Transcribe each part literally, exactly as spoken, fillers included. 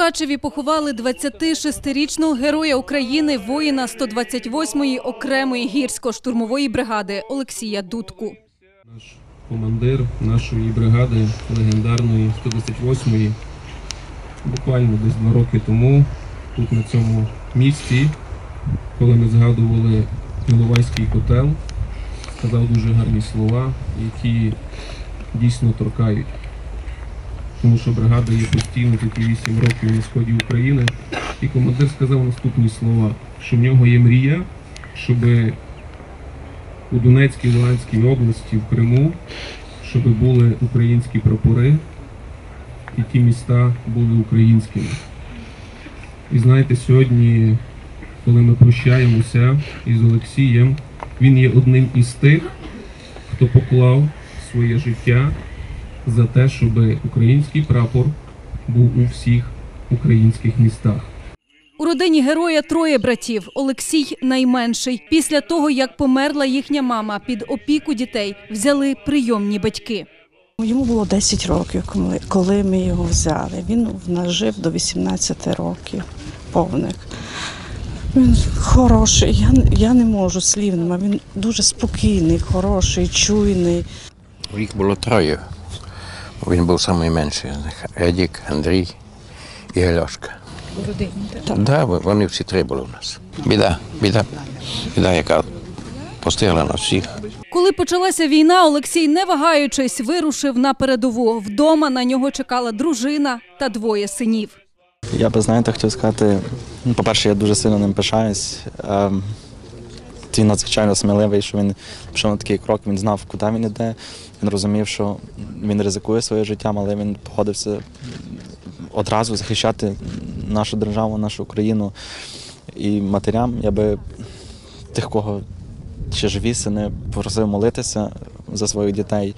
Мукачеві поховали двадцятишестирічного героя України, воїна сто двадцять восьмої окремої гірсько-штурмової бригади Олексія Дудку. Наш командир нашої бригади легендарної сто двадцять восьмої буквально десь два роки тому, тут на цьому місці, коли ми згадували Іловайський котел, сказав дуже гарні слова, які дійсно торкають. Тому що бригада є постійно такі вісім років на сході України. І командир сказав наступні слова, що в нього є мрія, щоб у Донецькій, Луганській області, в Криму, щоб були українські прапори і ті міста були українськими. І знаєте, сьогодні, коли ми прощаємося із Олексієм, він є одним із тих, хто поклав своє життя за те, щоб український прапор був у всіх українських містах. У родині героя троє братів. Олексій найменший. Після того, як померла їхня мама, під опіку дітей взяли прийомні батьки. Йому було десять років, коли ми його взяли. Він в нас жив до вісімнадцяти років, повних. Він хороший, я, я не можу слів, він дуже спокійний, хороший, чуйний. Їх було троє. Він був найменший з них. Едік, Андрій і Альошка. У родині, так? Так, да, вони всі три були у нас. Біда, біда, біда, яка постигла нас всіх. Коли почалася війна, Олексій, не вагаючись, вирушив на передову. Вдома на нього чекала дружина та двоє синів. Я би, знаєте, хотів сказати, по-перше, я дуже сильно ним пишаюсь. Він надзвичайно сміливий, що він пішов на такий крок, він знав, куди він йде. Він розумів, що він ризикує своїм життям, але він погодився одразу захищати нашу державу, нашу країну. І матерям, я би тих, кого ще живі сини, просив молитися за своїх дітей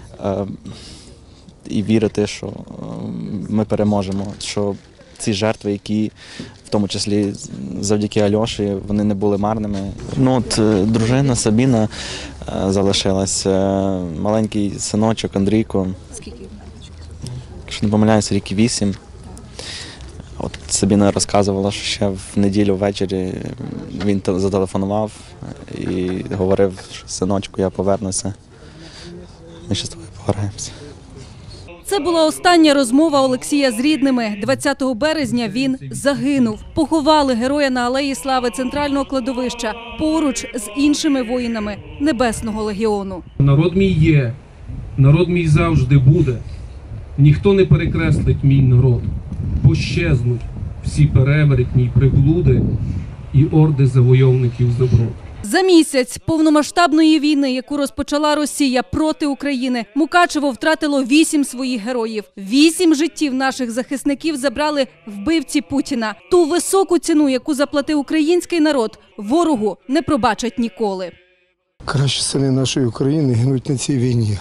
і вірити, що ми переможемо, що ці жертви, які в тому числі завдяки Альоші, вони не були марними. Ну, от, дружина Сабіна залишилася, маленький синочок Андрійко. Скільки? Якщо не помиляюся, рік вісім. От Сабіна розказувала, що ще в неділю ввечері він зателефонував і говорив, що синочку, я повернуся, ми ще з тобою пограємося. Це була остання розмова Олексія з рідними. двадцятого березня він загинув. Поховали героя на Алеї Слави центрального кладовища поруч з іншими воїнами Небесного легіону. Народ мій є, народ мій завжди буде. Ніхто не перекреслить мій народ. Пощезнуть всі перевертні й приблуди і орди завойовників заброд. За місяць повномасштабної війни, яку розпочала Росія проти України, Мукачево втратило вісім своїх героїв. Вісім життів наших захисників забрали вбивці Путіна. Ту високу ціну, яку заплатив український народ, ворогу не пробачать ніколи. Кращі сини нашої України гинуть на цій війні.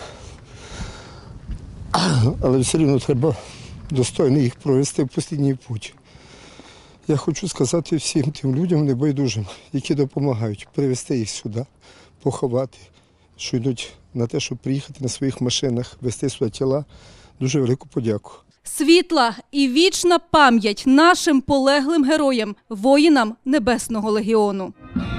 Але все одно треба достойно їх провести в останній путь. Я хочу сказати всім тим людям небайдужим, які допомагають привезти їх сюди, поховати, що йдуть на те, щоб приїхати на своїх машинах, везти свої тіла. Дуже велику подяку. Світла і вічна пам'ять нашим полеглим героям, воїнам Небесного легіону.